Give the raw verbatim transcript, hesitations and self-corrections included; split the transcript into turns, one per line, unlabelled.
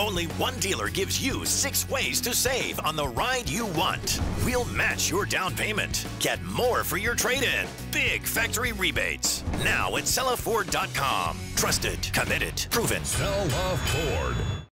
Only one dealer gives you six ways to save on the ride you want. We'll match your down payment. Get more for your trade-in. Big factory rebates. Now at Cella Ford dot com. Trusted, committed, proven.
Cella Ford.